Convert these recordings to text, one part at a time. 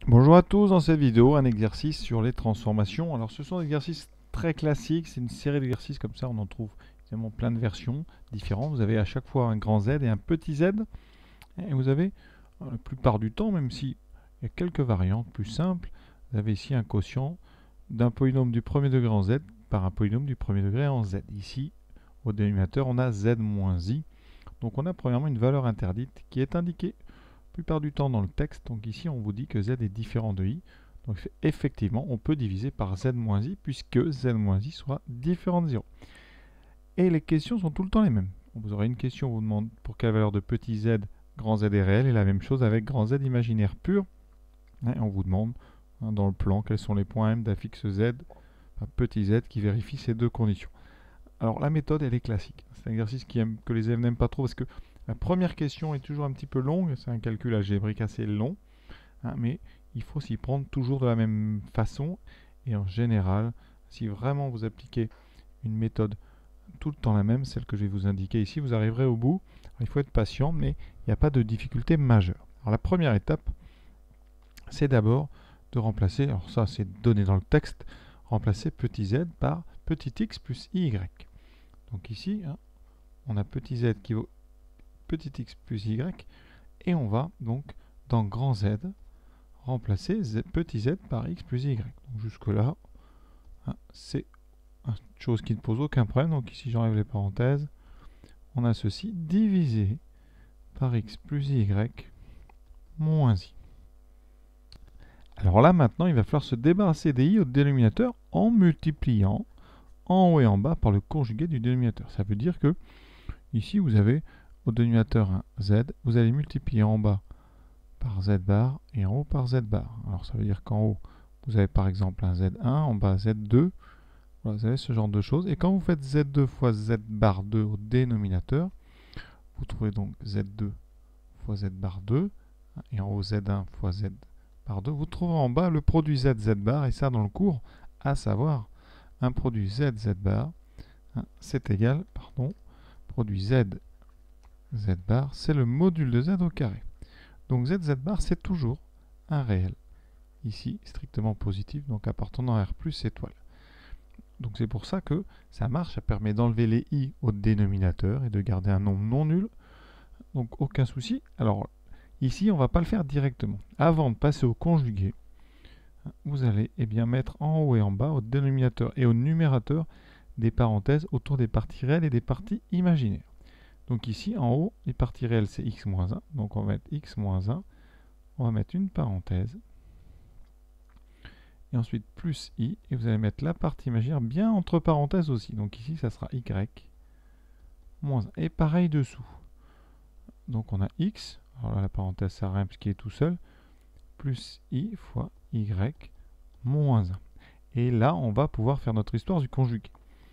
Bonjour à tous, dans cette vidéo, un exercice sur les transformations. Alors ce sont des exercices très classiques, c'est une série d'exercices comme ça, on en trouve évidemment plein de versions différentes. Vous avez à chaque fois un grand Z et un petit z, et vous avez, la plupart du temps, même s'il y a quelques variantes plus simples, vous avez ici un quotient d'un polynôme du premier degré en Z par un polynôme du premier degré en Z. Ici, au dénominateur, on a Z moins I. Donc on a premièrement une valeur interdite qui est indiquée plupart du temps dans le texte. Donc ici, on vous dit que z est différent de i. Donc effectivement, on peut diviser par z moins i puisque z moins i sera différent de 0. Et les questions sont tout le temps les mêmes. Vous aurez une question, on vous demande pour quelle valeur de petit z grand z est réel, et la même chose avec grand z imaginaire pur. Et on vous demande dans le plan quels sont les points m d'un fixe z, petit z, qui vérifie ces deux conditions. Alors la méthode, elle est classique. C'est un exercice que les élèves n'aiment pas trop parce que la première question est toujours un petit peu longue. C'est un calcul algébrique assez long, mais il faut s'y prendre toujours de la même façon. Et en général, si vraiment vous appliquez une méthode tout le temps la même, celle que je vais vous indiquer ici, vous arriverez au bout. Alors, il faut être patient, mais il n'y a pas de difficulté majeure. Alors la première étape, c'est d'abord de remplacer, alors ça c'est donné dans le texte, remplacer petit z par petit x plus iy. Donc ici, on a petit z qui vaut petit x plus y, et on va donc dans grand Z remplacer petit z par x plus y. Donc jusque là, c'est une chose qui ne pose aucun problème. Donc ici j'enlève les parenthèses, on a ceci divisé par x plus y moins i. Alors là maintenant il va falloir se débarrasser des i au dénominateur en multipliant en haut et en bas par le conjugué du dénominateur. Ça veut dire que ici vous avez au dénominateur un z, vous allez multiplier en bas par z bar et en haut par z bar. Alors ça veut dire qu'en haut, vous avez par exemple un z1, en bas z2. Voilà, vous avez ce genre de choses. Et quand vous faites z2 fois z bar 2 au dénominateur, vous trouvez donc z2 fois z bar 2, et en haut z1 fois z bar 2. Vous trouverez en bas le produit z bar, et ça dans le cours, à savoir un produit z bar, c'est égal, produit z bar, c'est le module de z au carré. Donc z bar, c'est toujours un réel. Ici, strictement positif, donc appartenant à R plus étoile. Donc c'est pour ça que ça marche, ça permet d'enlever les i au dénominateur et de garder un nombre non nul. Donc aucun souci. Alors ici, on ne va pas le faire directement. Avant de passer au conjugué, vous allez mettre en haut et en bas, au dénominateur et au numérateur, des parenthèses autour des parties réelles et des parties imaginaires. Donc ici, en haut, les parties réelles, c'est x moins 1. Donc on va mettre x moins 1. On va mettre une parenthèse. Et ensuite plus i. Et vous allez mettre la partie imaginaire bien entre parenthèses aussi. Donc ici, ça sera y moins 1. Et pareil dessous. Donc on a x. Alors là, la parenthèse, ça sert à rien puisqu'il est tout seul. Plus i fois y moins 1. Et là, on va pouvoir faire notre histoire du conjugué.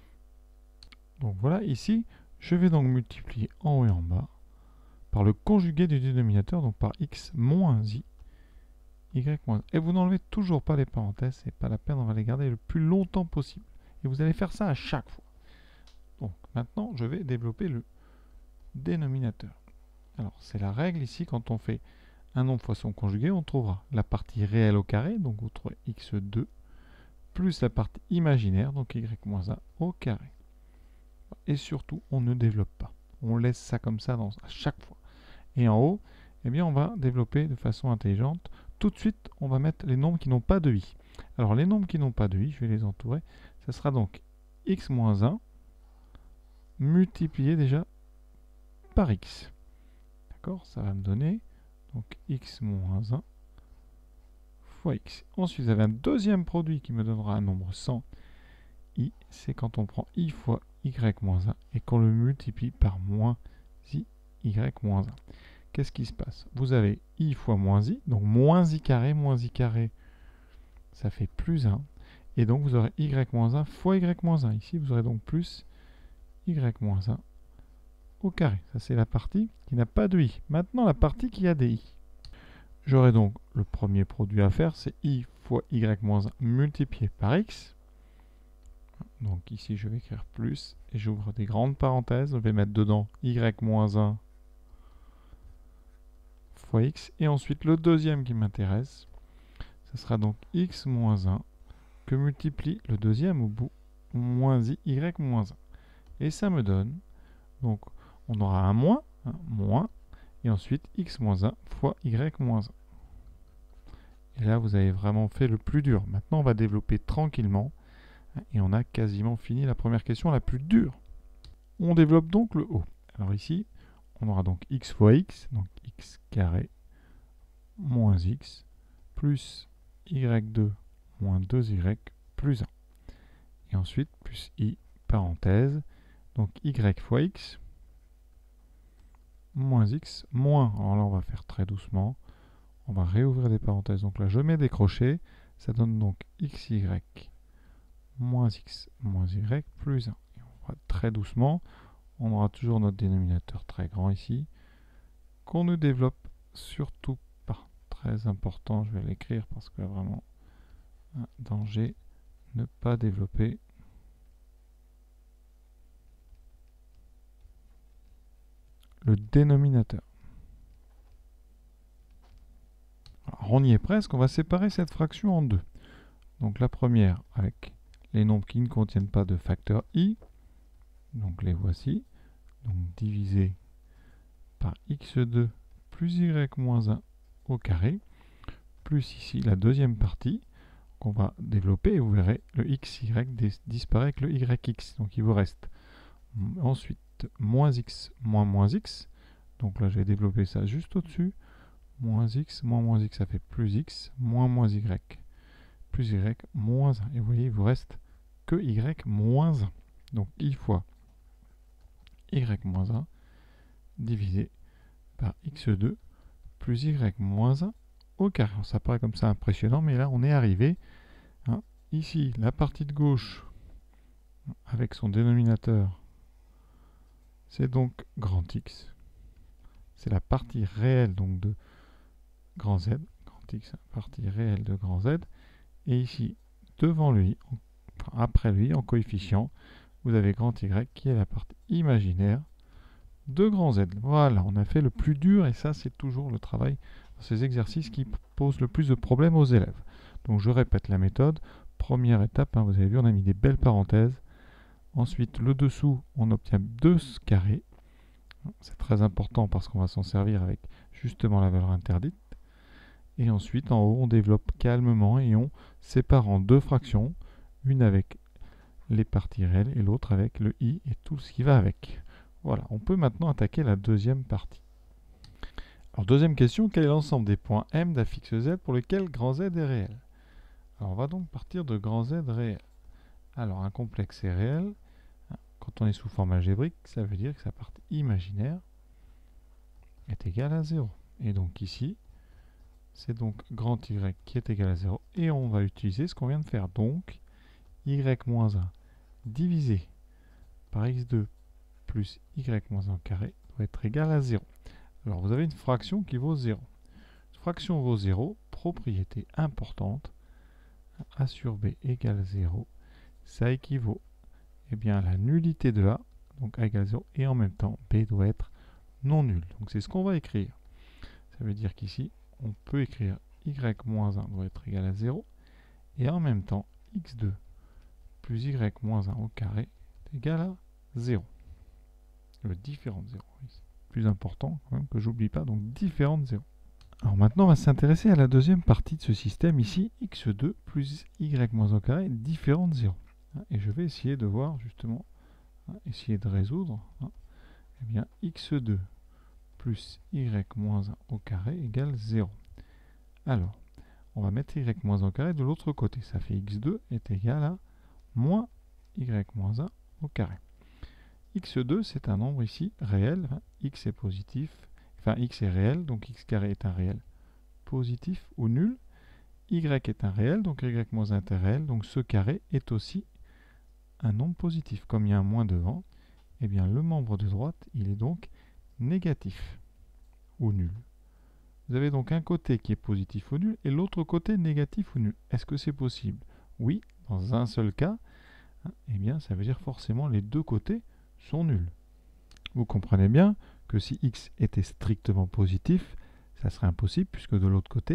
Donc voilà, ici, je vais donc multiplier en haut et en bas par le conjugué du dénominateur, donc par x moins i, y moins 1. Et vous n'enlevez toujours pas les parenthèses, c'est pas la peine, on va les garder le plus longtemps possible. Et vous allez faire ça à chaque fois. Donc maintenant, je vais développer le dénominateur. Alors c'est la règle ici, quand on fait un nombre fois son conjugué, on trouvera la partie réelle au carré, donc vous trouvez x2, plus la partie imaginaire, donc y moins 1 au carré. Et surtout, on ne développe pas. On laisse ça comme ça à chaque fois. Et en haut, on va développer de façon intelligente. Tout de suite, on va mettre les nombres qui n'ont pas de i. Alors, les nombres qui n'ont pas de i, je vais les entourer. Ça sera donc x moins 1 multiplié déjà par x. D'accord? Ça va me donner donc x moins 1 fois x. Ensuite, vous avez un deuxième produit qui me donnera un nombre sans i. C'est quand on prend i fois y moins 1 et qu'on le multiplie par moins i y moins 1. Qu'est-ce qui se passe? Vous avez i fois moins i, donc moins i carré, ça fait plus 1. Et donc vous aurez y moins 1 fois y moins 1. Ici, vous aurez donc plus y moins 1 au carré. Ça, c'est la partie qui n'a pas de i. Maintenant, la partie qui a des i. J'aurai donc le premier produit à faire, c'est i fois y moins 1 multiplié par x. Donc ici, je vais écrire plus et j'ouvre des grandes parenthèses. Je vais mettre dedans y moins 1 fois x. Et ensuite, le deuxième qui m'intéresse, Ça sera donc x moins 1 que multiplie le deuxième au bout moins y moins 1. Et ça me donne, donc on aura un moins, et ensuite x moins 1 fois y moins 1. Et là, vous avez vraiment fait le plus dur. Maintenant, on va développer tranquillement. Et on a quasiment fini la première question, la plus dure. On développe donc le haut. Alors ici, on aura donc x fois x, donc x carré, moins x, plus y2 moins 2y plus 1. Et ensuite, plus i, parenthèse, donc y fois x, moins x, moins, alors là on va faire très doucement, on va réouvrir des parenthèses, donc là je mets des crochets, ça donne donc xy moins x moins y plus 1. Et on va très doucement, on aura toujours notre dénominateur très grand ici, qu'on ne développe surtout pas. Très important, je vais l'écrire parce que vraiment, un danger, ne pas développer. Le dénominateur. Alors, on y est presque, on va séparer cette fraction en deux. Donc la première avec les nombres qui ne contiennent pas de facteur i, donc les voici, donc divisé par x2 plus y moins 1 au carré, plus ici la deuxième partie qu'on va développer, et vous verrez le xy disparaît avec le yx, donc il vous reste ensuite moins x moins moins x, donc là je vais développer ça juste au-dessus, moins x ça fait plus x moins y, plus y moins 1, et vous voyez il vous reste que y moins 1, donc i fois y moins 1 divisé par x2 plus y moins 1 au carré. Alors, ça paraît comme ça impressionnant, mais là on est arrivé. Hein. Ici, la partie de gauche, avec son dénominateur, c'est donc grand X. C'est la partie réelle donc de grand Z. Grand X, la partie réelle de grand Z. Et ici, devant lui, enfin, après lui, en coefficient, vous avez grand Y qui est la partie imaginaire de grand Z. Voilà, on a fait le plus dur, et ça c'est toujours le travail dans ces exercices qui posent le plus de problèmes aux élèves. Donc je répète la méthode. Première étape, hein, vous avez vu, on a mis des belles parenthèses. Ensuite, le dessous, on obtient 2 carrés. C'est très important parce qu'on va s'en servir avec justement la valeur interdite. Et ensuite, en haut, on développe calmement et on sépare en deux fractions, une avec les parties réelles et l'autre avec le i et tout ce qui va avec. Voilà, on peut maintenant attaquer la deuxième partie. Alors, deuxième question, quel est l'ensemble des points M d'un fixe Z pour lesquels grand Z est réel? Alors, on va donc partir de grand Z réel. Alors, un complexe est réel. Quand on est sous forme algébrique, ça veut dire que sa partie imaginaire est égale à 0. Et donc ici, c'est donc grand Y qui est égal à 0. Et on va utiliser ce qu'on vient de faire. Donc, Y-1 divisé par x2 plus y-1 au carré doit être égal à 0. Alors, vous avez une fraction qui vaut 0. Cette fraction vaut 0, propriété importante, a sur b égale 0. Ça équivaut à la nullité de a, donc a égale 0, et en même temps, b doit être non nul. Donc c'est ce qu'on va écrire. Ça veut dire qu'ici, on peut écrire y-1 doit être égal à 0, et en même temps, x2 plus y-1 au carré est égal à 0. Le différent de 0. C'est plus important quand même que j'oublie pas, donc différent de 0. Alors maintenant, on va s'intéresser à la deuxième partie de ce système, ici, x2 plus y- au carré différent de 0. Et je vais essayer de voir, justement, essayer de résoudre, eh bien, x2 plus y-1 au carré égale 0. Alors, on va mettre y- au carré de l'autre côté. Ça fait x2 est égal à moins y-1 au carré. x2, c'est un nombre ici réel. X est positif, enfin x est réel, donc x carré est un réel positif ou nul. Y est un réel, donc y-1 est un réel, donc ce carré est aussi un nombre positif. Comme il y a un moins devant, eh bien le membre de droite, il est donc négatif ou nul. Vous avez donc un côté qui est positif ou nul et l'autre côté négatif ou nul. Est-ce que c'est possible? Oui, dans un seul cas, eh bien ça veut dire forcément les deux côtés sont nuls. Vous comprenez bien que si x était strictement positif, ça serait impossible puisque de l'autre côté,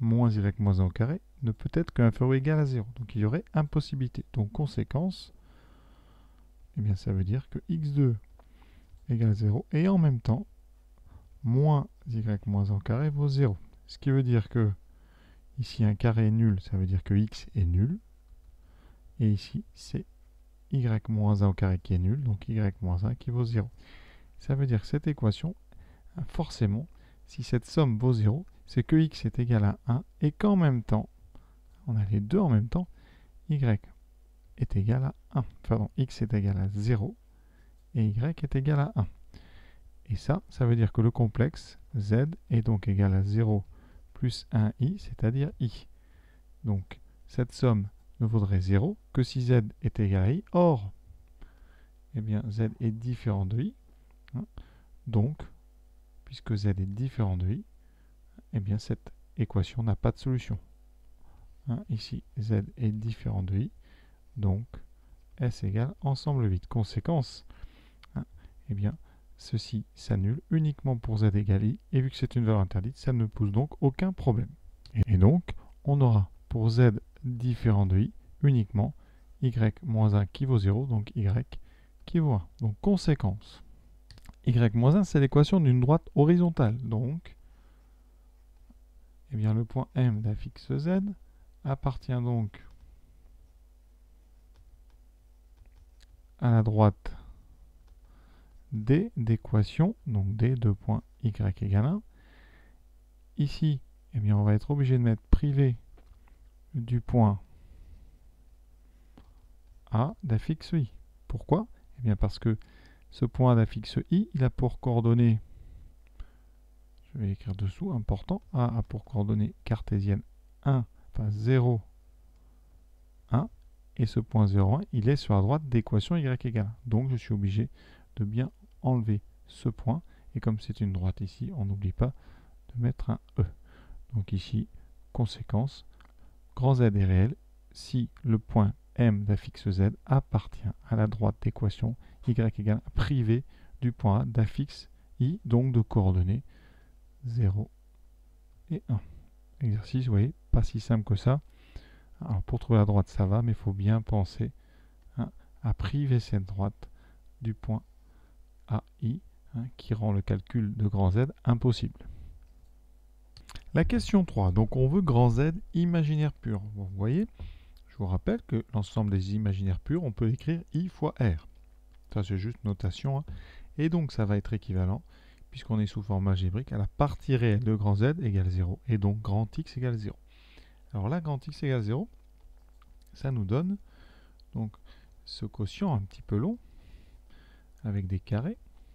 moins y moins 1 au carré ne peut être qu'inférieur ou égal à 0. Donc il y aurait impossibilité. Donc conséquence, eh bien ça veut dire que x2 égale 0 et en même temps, moins y moins 1 au carré vaut 0. Ce qui veut dire que ici un carré est nul, ça veut dire que x est nul. Et ici c'est y moins 1 au carré qui est nul, donc y moins 1 qui vaut 0. Ça veut dire que cette équation, forcément, si cette somme vaut 0, c'est que x est égal à 1 et qu'en même temps, on a les deux en même temps, y est égal à 1. Pardon, x est égal à 0 et y est égal à 1. Et ça veut dire que le complexe z est donc égal à 0 plus 1i, c'est-à-dire i. Donc, cette somme ne vaudrait 0 que si z est égal à i. Or, eh bien, z est différent de i. Donc, puisque z est différent de i, eh bien, cette équation n'a pas de solution. Ici, z est différent de i. Donc, S égale ensemble vide. Conséquence, eh bien, ceci s'annule uniquement pour z égale i. Et vu que c'est une valeur interdite, ça ne pose donc aucun problème. Et donc, on aura pour z différent de i uniquement y moins 1 qui vaut 0, donc y qui vaut 1. Donc, conséquence, y moins 1, c'est l'équation d'une droite horizontale. Donc, eh bien, le point M d'affixe z appartient donc à la droite D d'équation, donc D de point y égale 1. Ici, eh bien, on va être obligé de mettre privé du point A d'affixe i. Pourquoi? Eh bien, parce que ce point d'affixe i, il a pour coordonnées, je vais écrire dessous, important, A a pour coordonnées cartésiennes 1, enfin 0, 1, et ce point 0, 1, il est sur la droite d'équation y égale 1. Donc, je suis obligé de bien enlever ce point, et comme c'est une droite ici, on n'oublie pas de mettre un E. Donc ici, conséquence, grand Z est réel si le point M d'affixe Z appartient à la droite d'équation y égale 1 privée du point A d'affixe I, donc de coordonnées 0 et 1. Exercice, vous voyez, pas si simple que ça. Alors pour trouver la droite, ça va, mais il faut bien penser à priver cette droite du point AI, qui rend le calcul de grand Z impossible. La question 3, donc on veut grand Z imaginaire pur. Vous voyez, je vous rappelle que l'ensemble des imaginaires purs, on peut écrire I fois R. Ça c'est juste notation. Et donc ça va être équivalent, puisqu'on est sous forme algébrique, à la partie réelle de grand Z égale 0. Et donc grand X égale 0. Alors là, grand X égale 0, ça nous donne donc ce quotient un petit peu long, avec des carrés.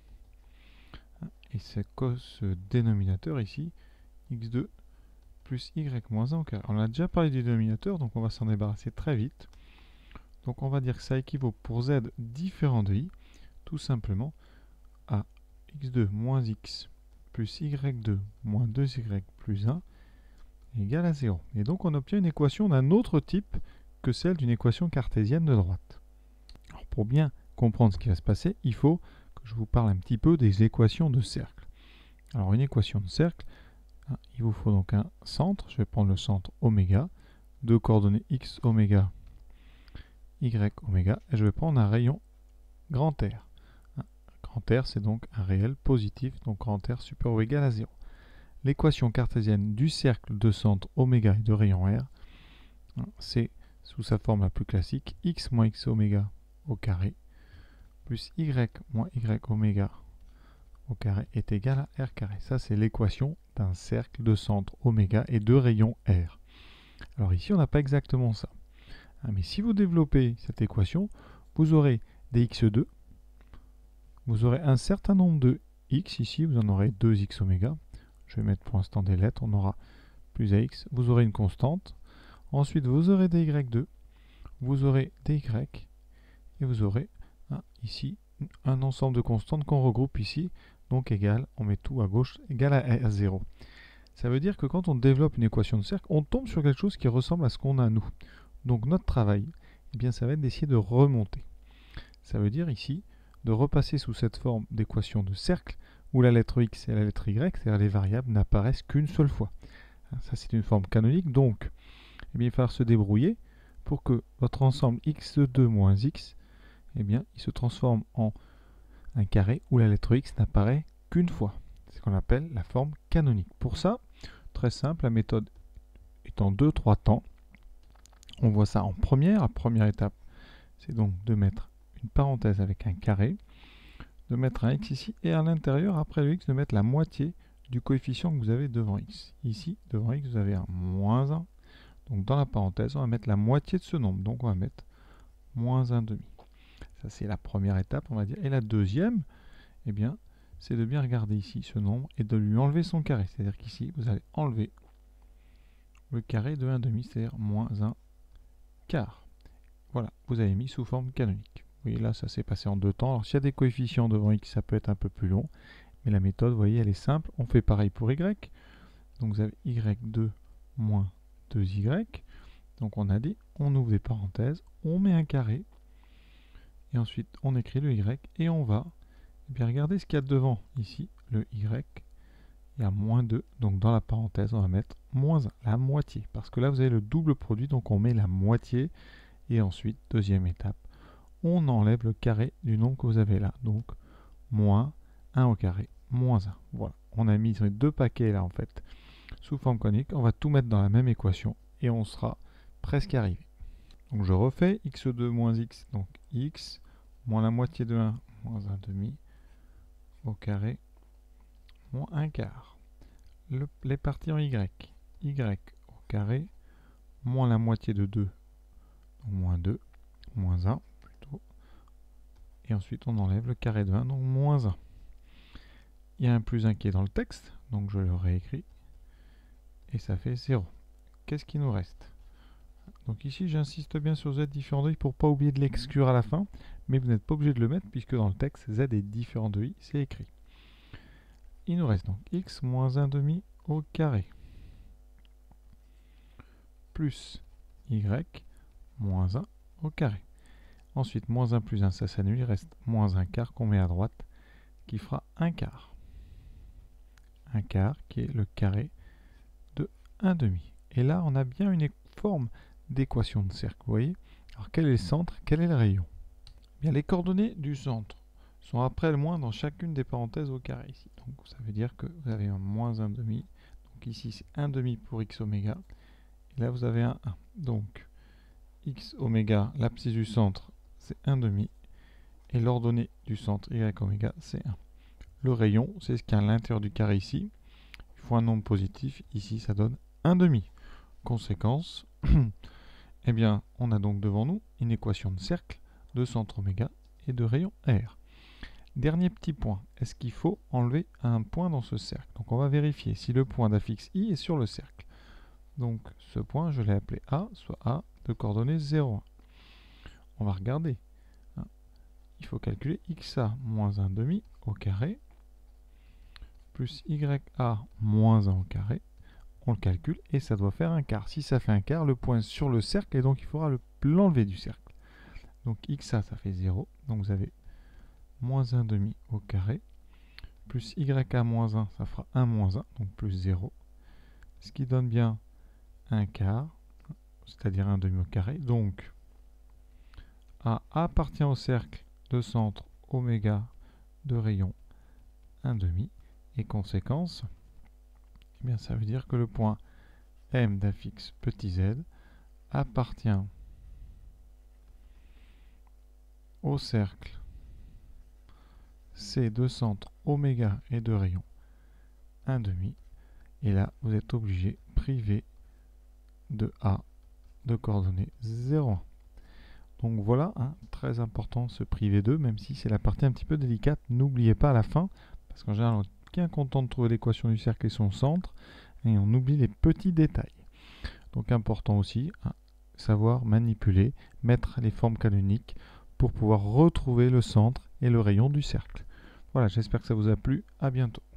Et ce dénominateur ici, x2 plus y moins 1 au carré. On a déjà parlé du dénominateur, donc on va s'en débarrasser très vite. Donc on va dire que ça équivaut pour z différent de i, tout simplement à x2 moins x plus y2 moins 2y plus 1 égale à 0. Et donc on obtient une équation d'un autre type que celle d'une équation cartésienne de droite. Alors pour bien comprendre ce qui va se passer, il faut que je vous parle un petit peu des équations de cercle. Alors une équation de cercle, il vous faut donc un centre, je vais prendre le centre oméga, de coordonnées x oméga, y oméga, et je vais prendre un rayon grand R. Grand R, c'est donc un réel positif, donc grand R supérieur ou égal à 0. L'équation cartésienne du cercle de centre oméga et de rayon R, c'est sous sa forme la plus classique, x moins x oméga au carré, plus y moins y oméga au carré est égal à r carré. Ça, c'est l'équation d'un cercle de centre oméga et de rayon R. Alors ici, on n'a pas exactement ça. Mais si vous développez cette équation, vous aurez des x2, vous aurez un certain nombre de x, ici vous en aurez 2x oméga, je vais mettre pour l'instant des lettres, on aura plus ax, vous aurez une constante, ensuite vous aurez des y2, vous aurez des y, et vous aurez ici un ensemble de constantes qu'on regroupe ici, donc égal, on met tout à gauche, égal à 0. Ça veut dire que quand on développe une équation de cercle, on tombe sur quelque chose qui ressemble à ce qu'on a nous. Donc notre travail, eh bien, ça va être d'essayer de remonter. Ça veut dire ici de repasser sous cette forme d'équation de cercle où la lettre x et la lettre y, c'est-à-dire les variables, n'apparaissent qu'une seule fois. Ça, c'est une forme canonique. Donc, eh bien, il va falloir se débrouiller pour que votre ensemble x2 moins x, eh bien, il se transforme en un carré où la lettre x n'apparaît qu'une fois. C'est ce qu'on appelle la forme canonique. Pour ça, très simple, la méthode est en 2-3 temps. On voit ça en première. La première étape, c'est donc de mettre une parenthèse avec un carré, de mettre un x ici, et à l'intérieur, après le x, de mettre la moitié du coefficient que vous avez devant x. Ici, devant x, vous avez un moins 1. Donc dans la parenthèse, on va mettre la moitié de ce nombre. Donc on va mettre moins 1 demi. Ça, c'est la première étape, on va dire. Et la deuxième, eh bien, c'est de bien regarder ici ce nombre et de lui enlever son carré. C'est-à-dire qu'ici, vous allez enlever le carré de 1 demi, c'est-à-dire moins 1 quart. Voilà, vous avez mis sous forme canonique. Vous voyez là, ça s'est passé en 2 temps. Alors s'il y a des coefficients devant x, ça peut être un peu plus long. Mais la méthode, vous voyez, elle est simple. On fait pareil pour y. Donc vous avez y2 moins 2y. Donc on a dit, on ouvre des parenthèses, on met un carré. Et ensuite, on écrit le y et on va bien regarder ce qu'il y a devant. Ici, le y, il y a moins 2. Donc dans la parenthèse, on va mettre moins 1, la moitié. Parce que là, vous avez le double produit, donc on met la moitié. Et ensuite, deuxième étape, on enlève le carré du nombre que vous avez là. Donc, moins 1 au carré, moins 1. Voilà, on a mis ces deux paquets là, en fait, sous forme conique. On va tout mettre dans la même équation et on sera presque arrivé. Donc, je refais x2 moins x, donc x, moins la moitié de 1, moins 1 demi, au carré, moins 1 quart. Les parties en y, y au carré, moins la moitié de 2, donc moins 2, moins 1 plutôt. Et ensuite, on enlève le carré de 1, donc moins 1. Il y a un plus 1 qui est dans le texte, donc je le réécris. Et ça fait 0. Qu'est-ce qui nous reste? Donc ici, j'insiste bien sur z différent de i pour ne pas oublier de l'exclure à la fin. Mais vous n'êtes pas obligé de le mettre puisque dans le texte, z est différent de i, c'est écrit. Il nous reste donc x moins 1 demi au carré. Plus y moins 1 au carré. Ensuite, moins 1 plus 1, ça s'annule. Il reste moins 1 quart qu'on met à droite qui fera 1 quart. 1 quart qui est le carré de 1 demi. Et là, on a bien une forme d'équation de cercle. Vous voyez? Alors, quel est le centre? Quel est le rayon? Bien, les coordonnées du centre sont après le moins dans chacune des parenthèses au carré ici. Donc, ça veut dire que vous avez un moins 1 demi. Donc, ici, c'est 1 demi pour x oméga. Et là, vous avez un 1. Donc, x oméga, l'abscisse du centre, c'est 1 demi. Et l'ordonnée du centre, y oméga, c'est 1. Le rayon, c'est ce qu'il y a à l'intérieur du carré ici. Il faut un nombre positif. Ici, ça donne 1 demi. Conséquence, eh bien, on a donc devant nous une équation de cercle, de centre oméga et de rayon R. Dernier petit point, est-ce qu'il faut enlever un point dans ce cercle? Donc on va vérifier si le point d'affixe I est sur le cercle. Donc ce point, je l'ai appelé A, soit A de coordonnées 0,1. On va regarder. Il faut calculer xa moins 1 demi au carré plus ya moins 1 au carré. On le calcule et ça doit faire un quart. Si ça fait un quart, le point est sur le cercle et donc il faudra l'enlever du cercle. Donc xa, ça fait 0. Donc vous avez moins 1 demi au carré plus ya moins 1, ça fera 1 moins 1, donc plus 0. Ce qui donne bien un quart, c'est-à-dire 1 demi au carré. Donc A appartient au cercle de centre oméga de rayon 1 demi. Et conséquence, eh bien, ça veut dire que le point M d'affixe petit z appartient au cercle C de centre oméga et de rayon 1 demi. Et là, vous êtes obligé, privé de A, de coordonnées 0,1. Donc voilà, très important ce privé 2, même si c'est la partie un petit peu délicate. N'oubliez pas à la fin, parce qu'en général, on est bien content de trouver l'équation du cercle et son centre, et on oublie les petits détails. Donc important aussi, savoir manipuler, mettre les formes canoniques pour pouvoir retrouver le centre et le rayon du cercle. Voilà, j'espère que ça vous a plu. À bientôt.